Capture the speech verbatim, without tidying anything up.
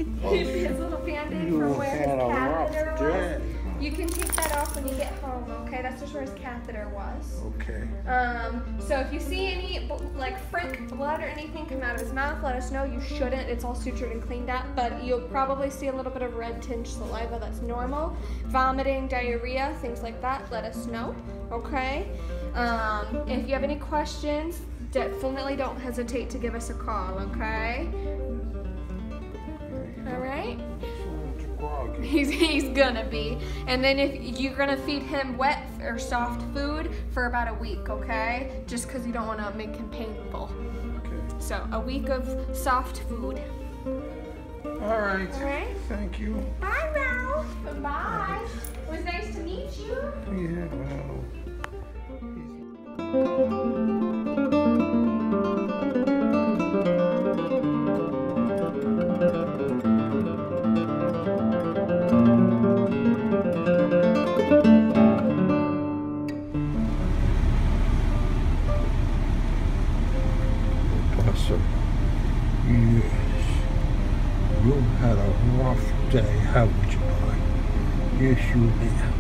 his little band-aid You from where his had a rough catheter day. was. You can take that off when you get home, okay? That's just where his catheter was. Okay. Um, so if you see any like frick blood or anything come out of his mouth, let us know. You shouldn't. It's all sutured and cleaned up, but you'll probably see a little bit of red tinged saliva. That's normal. Vomiting, diarrhea, things like that, let us know, okay? Um, if you have any questions, definitely don't hesitate to give us a call, okay? All right? He's, he's gonna be. And then if you're gonna feed him wet or soft food for about a week, okay? Just because you don't want to make him painful. Okay. So a week of soft food. All right. All right. Thank you. Bye, Ralph. Bye. It was nice to meet you. Yeah, well. Professor, yes, you had a rough day, haven't you, boy? Yes, you did.